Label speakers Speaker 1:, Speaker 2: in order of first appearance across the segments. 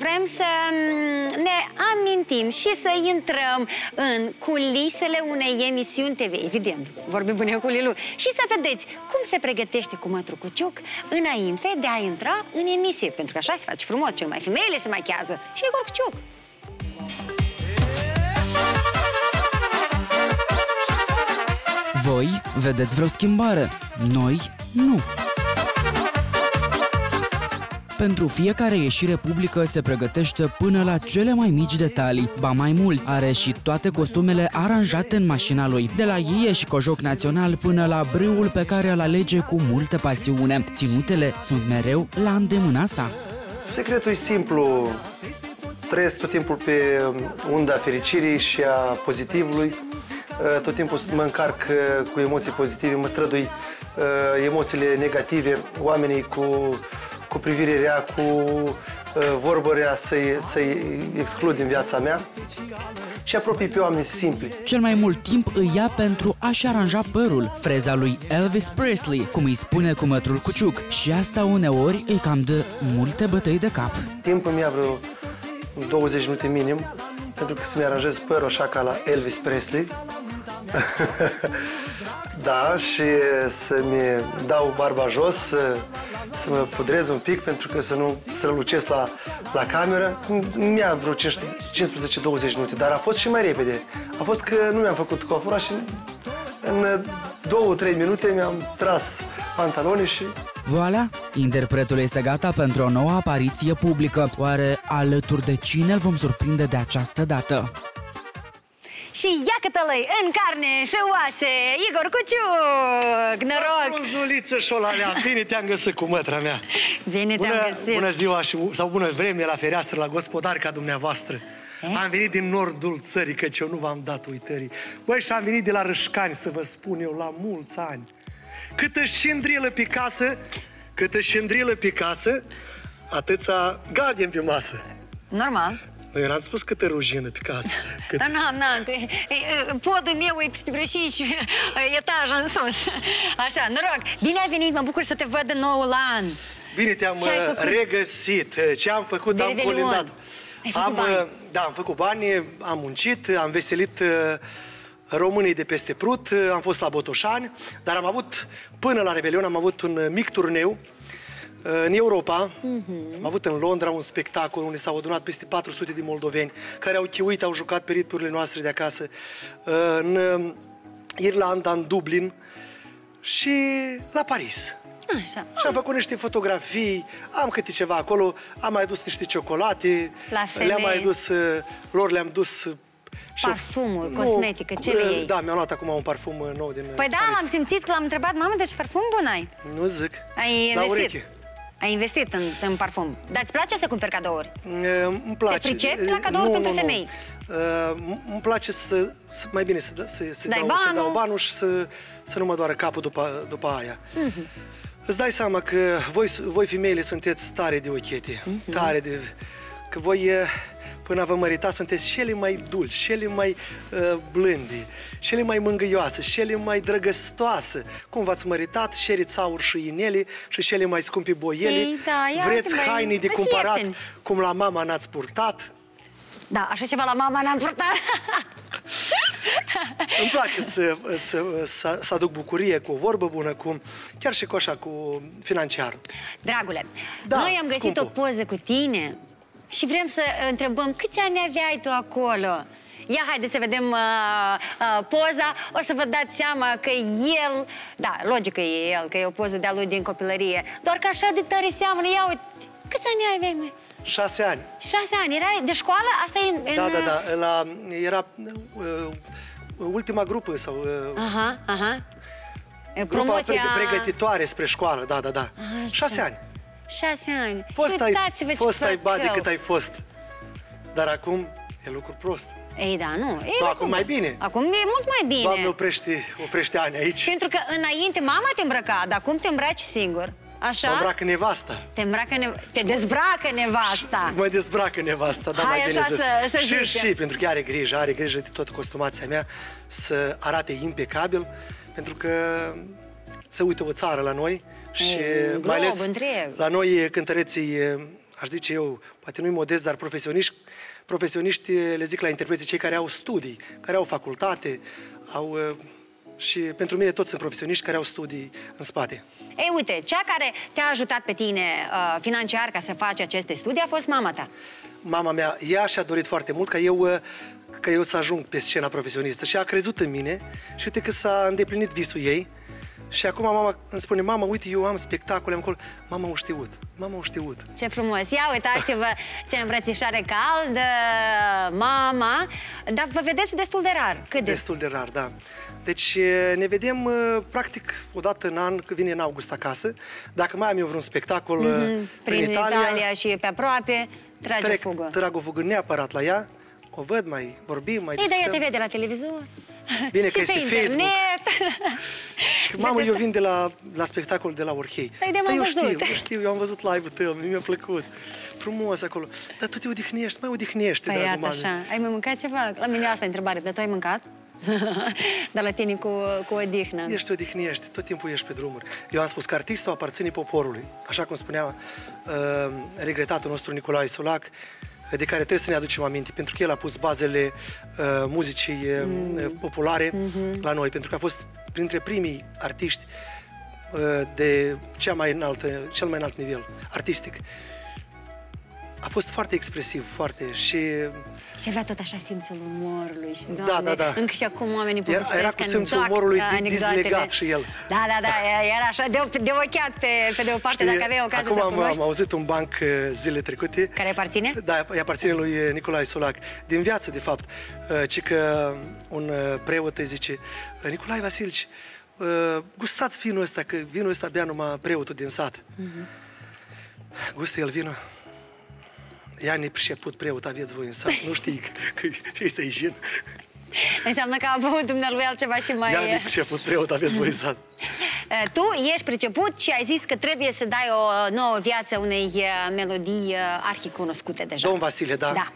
Speaker 1: vrem să ne amintim și să intrăm în culisele unei emisiuni TV, evident, vorbim bunicul Lilu, și să vedeți cum se pregătește cu Mătru Cuciuc înainte de a intra în emisie, pentru că așa se face frumos, cel mai femeile se machează și Igor Cuciuc.
Speaker 2: Voi vedeți vreo schimbare, noi nu. Pentru fiecare ieșire publică se pregătește până la cele mai mici detalii. Ba mai mult, are și toate costumele aranjate în mașina lui. De la Ie și Cojoc Național până la brâul pe care îl alege cu multă pasiune. Ținutele sunt mereu la îndemâna sa.
Speaker 3: Secretul e simplu. Trăiesc tot timpul pe unda fericirii și a pozitivului. Tot timpul mă încarc cu emoții pozitive, mă strădui emoțiile negative, oamenii cu privire rea, cu vorbă rea să-i exclud din viața mea și apropii pe oameni simpli.
Speaker 2: Cel mai mult timp îi ia pentru a-și aranja părul, freza lui Elvis Presley, cum îi spune cu Mătrul Cuciuc, și asta uneori îi cam dă multe bătăi de cap.
Speaker 3: Timpul mi-a vreo 20 minute minim, pentru că să-mi aranjez părul așa ca la Elvis Presley. Da, și să-mi dau barba jos, să mă pudrez un pic, pentru că să nu strălucesc la cameră. Mi-a vreo 15-20 minute, dar a fost și mai repede. A fost că nu mi-am făcut coafura și în 2-3 minute mi-am tras pantalonii și...
Speaker 2: Voilà, interpretul este gata pentru o nouă apariție publică. Oare alături de cine îl vom surprinde de această dată?
Speaker 1: Și iată-l în carne și oase, Igor Cuciuc! Noroc!
Speaker 3: Frunzuliță șolalea, bine te-am găsit cu mătra mea!
Speaker 1: Bine te-am găsit!
Speaker 3: Bună ziua sau bună vreme la fereastră, la gospodari ca dumneavoastră! Am venit din nordul țării, căci eu nu v-am dat uitării. Băi, și am venit de la Râșcani, să vă spun eu, la mulți ani. Câtă șindrilă pe casă, atâția galben pe masă.
Speaker 1: Normal.
Speaker 3: Eu n-am spus câtă rujină pe casă.
Speaker 1: Dar n-am, podul meu e peste vreo 5 etaje în sus. Așa, noroc. Bine ai venit, mă bucur să te văd în noul an.
Speaker 3: Bine te-am regăsit. Ce am făcut, am colindat.
Speaker 1: Ai făcut bani?
Speaker 3: Da, am făcut bani, am muncit, am veselit românii de peste Prut, am fost la Botoșani, dar am avut, până la Revelion, am avut un mic turneu în Europa. Am avut în Londra un spectacol unde s-au adunat peste 400 de moldoveni care au chiuit, au jucat pe ritmurile noastre de acasă, în Irlanda, în Dublin și la Paris.
Speaker 1: Așa.
Speaker 3: Și am făcut niște fotografii, am câte ceva acolo, am mai dus niște ciocolate, le-am mai dus, lor le-am dus
Speaker 1: parfumul, cosmetică, ce le iei?
Speaker 3: Da, mi-am luat acum un parfum nou din
Speaker 1: Păi da, am simțit că l-am întrebat, mamă, deci parfum bun ai?
Speaker 3: Nu zic,
Speaker 1: la ureche. Ai investit în parfum. Dar îți place să cumperi cadouri?
Speaker 3: Îmi place.
Speaker 1: Te pricepi la cadouri pentru femei?
Speaker 3: Îmi place mai bine să dau banul și să nu mă doară capul după aia. Îți dai seama că voi femeile sunteți tare de ochete, tare de... Că voi, până vă măritați, sunteți cele mai dulci, cele mai blânde, cele mai mângâioase, cele mai drăgăstoase. Cum v-ați măritat, șeriți aur și inele și cele mai scumpe boiele.
Speaker 1: Ei, da,
Speaker 3: vreți haine de cumpărat, cum la mama n-ați purtat.
Speaker 1: Da, așa ceva la mama n-am purtat.
Speaker 3: Îmi place să aduc bucurie cu o vorbă bună, chiar și cu așa, cu financiarul.
Speaker 1: Dragule, noi am găsit o poză cu tine și vrem să întrebăm câți ani aveai tu acolo. Ia, haideți să vedem poza, o să vă dați seama că el, da, logic că e el, că e o poză de-a lui din copilărie, doar că așa de tare seamănă. Ia uite, câți ani aveai, măi?
Speaker 3: 6 ani.
Speaker 1: 6 ani. Erai de școală? Asta e în...
Speaker 3: Da. Era ultima grupă sau... Grupa pregătitoare spre școală, da. 6 ani.
Speaker 1: 6 ani.
Speaker 3: Fost ai bani cât ai fost. Dar acum e lucru prost.
Speaker 1: Ei, da, nu.
Speaker 3: Acum mai bine.
Speaker 1: Acum e mult mai bine.
Speaker 3: Doamne, oprește ani aici.
Speaker 1: Pentru că înainte mama te îmbrăca, dar acum te îmbraci singur. Așa?
Speaker 3: Mă îmbracă nevasta.
Speaker 1: Te dezbracă nevasta.
Speaker 3: Mă dezbracă nevasta, dar mai bine zis. Și pentru că are grijă de toată costumația mea să arate impecabil, pentru că se uită o țară la noi și mai ales la noi cântăreții aș zice eu, poate nu-i modest, dar profesioniști le zic la interpreții, cei care au studii, care au facultate, și pentru mine toți sunt profesioniști care au studii în spate.
Speaker 1: Ei, uite, cea care te-a ajutat pe tine financiar ca să faci aceste studii a fost mama ta.
Speaker 3: Mama mea, ea și-a dorit foarte mult ca eu să ajung pe scena profesionistă și a crezut în mine și uite că s-a îndeplinit visul ei. Și acum mama îmi spune, mama, uite, eu am spectacole acolo. Mama a știut, mama a știut.
Speaker 1: Ce frumos! Ia uitați-vă ce îmbrățișare caldă, mama! Dar vă vedeți destul de rar. Cât de?
Speaker 3: Destul de rar, da. Deci ne vedem, practic, o dată în an, că vine în august acasă. Dacă mai am eu vreun spectacol prin Italia
Speaker 1: și pe aproape,
Speaker 3: trag o fugă neapărat la ea. O văd, mai vorbim, mai discutăm.
Speaker 1: Dar ea te vede la televizor.
Speaker 3: Bine că este
Speaker 1: internet.
Speaker 3: Facebook. Și mamă, eu vin de la spectacol de la Orhei.
Speaker 1: Dar eu
Speaker 3: știu, eu am văzut live-ul tău, mi-a plăcut. Frumos acolo. Dar tu te odihnești, mai odihnește, dragul mame.
Speaker 1: Așa. Ai mai mâncat ceva? La mine asta e întrebare, dar tu ai mâncat? Dar la tine cu odihnă.
Speaker 3: Ești odihnești, tot timpul ești pe drumuri. Eu am spus că artistul aparține poporului. Așa cum spunea regretatul nostru Nicolae Solac, de care trebuie să ne aducem aminte, pentru că el a pus bazele muzicii populare la noi, pentru că a fost printre primii artiști de cel mai înalt nivel artistic. A fost foarte expresiv, foarte și
Speaker 1: avea tot așa simțul umorului și, Doamne,
Speaker 3: da.
Speaker 1: Încă și acum oamenii povestesc
Speaker 3: era cu simțul umorului dizlegat și el.
Speaker 1: Da, era așa, de ochiat pe de o parte, dacă avea ocazia să cunoști.
Speaker 3: Acum am auzit un banc zilele trecute.
Speaker 1: Care aparține?
Speaker 3: Da, îi aparține lui Nicolae Solac. Din viață, de fapt. Ci că un preot îi zice, Nicolae Vasilici, gustați vinul ăsta, că vinul ăsta bea numai preotul din sat. Gustă el vinul? Ea nepriceput preot, aveți voi în sat, nu știi că este igienă.
Speaker 1: Înseamnă că a băut dumnealui altceva și mai...
Speaker 3: Ea nepriceput preot, aveți voi în sat.
Speaker 1: Tu ești priceput și ai zis că trebuie să dai o nouă viață unei melodii arhicunoscute deja.
Speaker 3: Domn Vasile, da.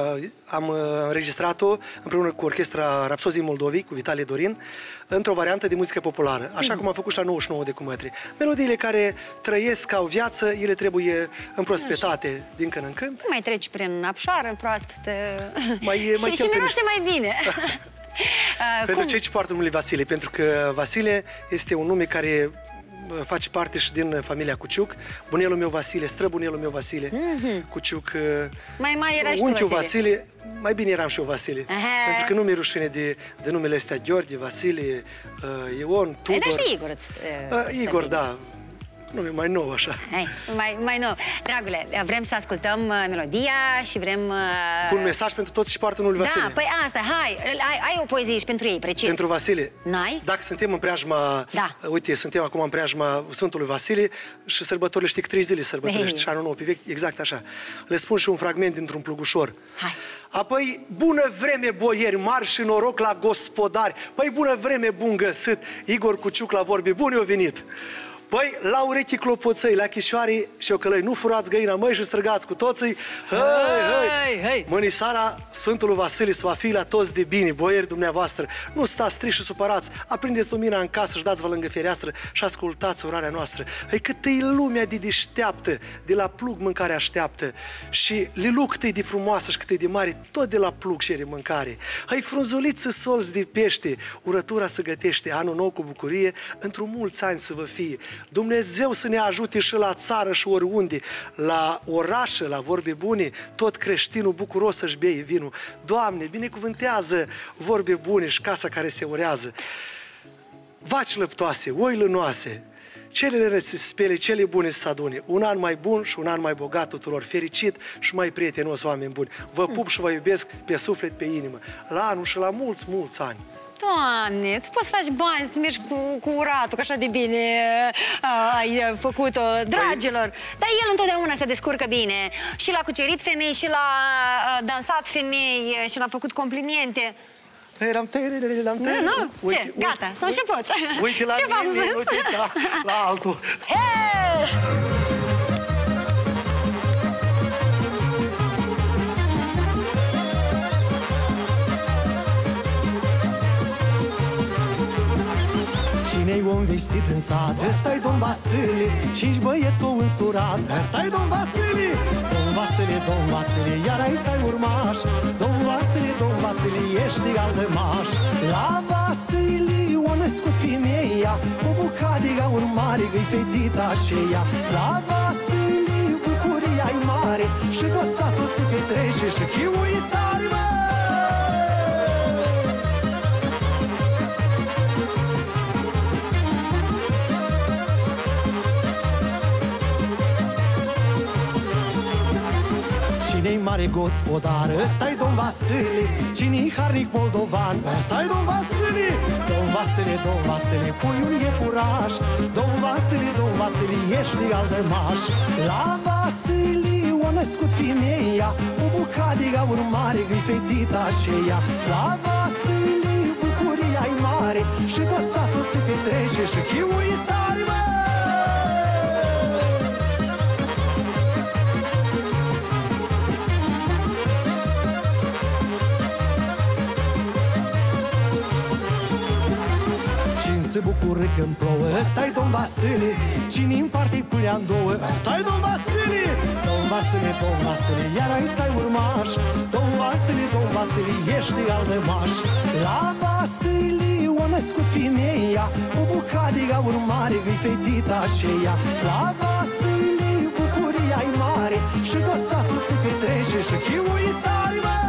Speaker 3: Am înregistrat-o împreună cu Orchestra Rapsozii Moldovei, cu Vitalie Dorin, într-o variantă de muzică populară, așa cum am făcut și la 99 de cumătri. Melodiile care trăiesc, au viață, ele trebuie împrospetate din când în când.
Speaker 1: Mai treci prin apșoară proaspătă și miroase mai bine.
Speaker 3: Pentru cei ce poartă numele Vasile, pentru că Vasile este un nume care face parte și din familia Cuciuc. Bunelul meu Vasile, străbunelul meu Vasile Cuciuc.
Speaker 1: Mai mare era și tu,
Speaker 3: unchiul Vasile. Mai bine eram și eu Vasile. Pentru că nu mi-e rușine de numele astea, Gheorghe, Vasile, Ion, Tudor.
Speaker 1: Dar și Igor.
Speaker 3: Igor, da. Nu, e mai nou așa.
Speaker 1: Mai nou. Dragule, vrem să ascultăm melodia și vrem...
Speaker 3: Un mesaj pentru toți și poartă numele Vasile.
Speaker 1: Da, păi asta, hai, ai o poezie și pentru ei, precis.
Speaker 3: Pentru Vasile.
Speaker 1: N-ai?
Speaker 3: Dacă suntem în preajma, uite, suntem acum în preajma Sfântului Vasile și sărbătorile, știi că 3 zile sărbătorești și anul nou pe vechi, exact așa. Le spun și un fragment dintr-un plugușor.
Speaker 1: Hai.
Speaker 3: Apoi, bună vreme, boieri mari și noroc la gospodari. Păi, bună vreme, bun găsit, Igor Cuciuc la vorbe bune a venit. Păi, la urechi clopoțăi, la chișoare și ocălăi, nu furați găina, măi, și străgați cu toții. Hăi! Mânisara Sfântului Vasile să va fi la toți de bine, boieri dumneavoastră. Nu stați triși și supărați, aprindeți lumina în casă și dați-vă lângă fereastră și ascultați orarea noastră. Hăi, cât e lumea de deșteaptă, de la plug mâncare așteaptă. Și liluc cât e de frumoasă și cât e de mare, tot de la plug cere mâncare. Hăi, frunzuliță solți de pește, urătura să gătește, anul nou cu bucurie, într-un mulți ani să vă fie. Dumnezeu să ne ajute și la țară și oriunde, la orașă, la vorbe bune, tot creștinul bucuros să-și beie vinul. Doamne, binecuvântează vorbe bune și casa care se urează. Vaci lăptoase, oi lănoase, celele rele să se spele, cele bune să se adune. Un an mai bun și un an mai bogat tuturor, fericit și mai prietenos, oameni buni. Vă pup și vă iubesc pe suflet, pe inimă, la anul și la mulți, mulți ani.
Speaker 1: Doamne, tu poți să faci bani, să mergi cu uratul, că așa de bine ai făcut-o, dragilor. Dar el întotdeauna se descurcă bine. Și l-a cucerit femei, și l-a dansat femei, și l-a făcut complimente. Nu? Ce? Gata, s-a început.
Speaker 3: Uite la mine, uite la altul.
Speaker 4: Cine-i om cinstit în sat. Ăsta-i domn Vasile, 5 băieți o însurat. Ăsta-i domn Vasile, domn Vasile, domn Vasile, iar ai să-i urmaș. Domn Vasile, domn Vasile, ești de aldămaș. La Vasiliu a născut femeia, o bucadică urmare că-i fetița aceea. La Vasiliu bucuria-i mare și tot satul se petrece și chiui tare, mă! Cine-i mare gospodar? Ăsta-i domn Vasile. Cine-i harnic moldovan? Ăsta-i domn Vasile. Domn Vasile, domn Vasile, pui un iepuraș. Domn Vasile, domn Vasile, ești de aldămaș. La Vasiliu a născut femeia, o bucadică urmare că-i fetița aceea. La Vasiliu bucuria-i mare și tot satul se petrece și chiui tare, mă! Se bucură când plouă. Ăsta-i domn Vasile. Cine-i împarte pâinea în două? Ăsta-i domn Vasile. Domn Vasile, domn Vasile, iar ai să-i urmaș. Domn Vasile, domn Vasile, ești de aldămaș. La Vasiliu a născut femeia, o bucadică urmare că-i fetița aceea. La Vasiliu bucuria-i mare și tot satul se petrece și chiui tare, mă!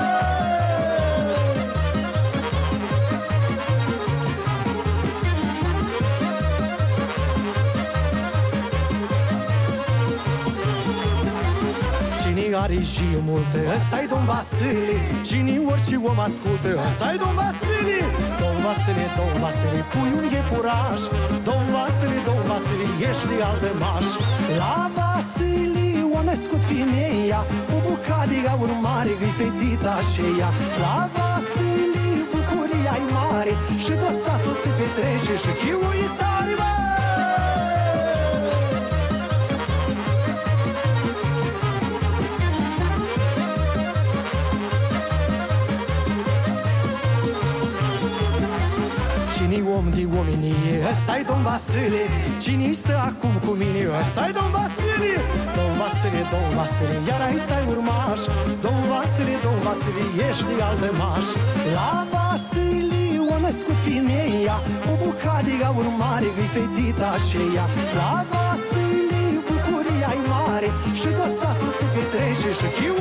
Speaker 4: Cine are și multe, ăsta-i domn Vasile. Cine orice om ascultă, ăsta-i domn Vasile. Domn Vasile, domn Vasile, pui un iepuraș. Domn Vasile, domn Vasile, ești de aldămaș. La Vasiliu a născut femeia, o bucadică urmare că-i fetița aceea. La Vasiliu bucuria-i mare și tot satul se petrece și chiui tare, mă! Cine-i om de omenie? Ăsta-i domn Vasile. Cine stă acum cu mine? Ăsta-i domn Vasile. Domn Vasile, domn Vasile, iar ai să-i urmaș. Domn Vasile, domn Vasile, ești de aldămaș. La Vasiliu a născut femeia, o bucadică urmare că-i fetița aceea. La Vasiliu bucuria-i mare și tot satul se petrece și chiu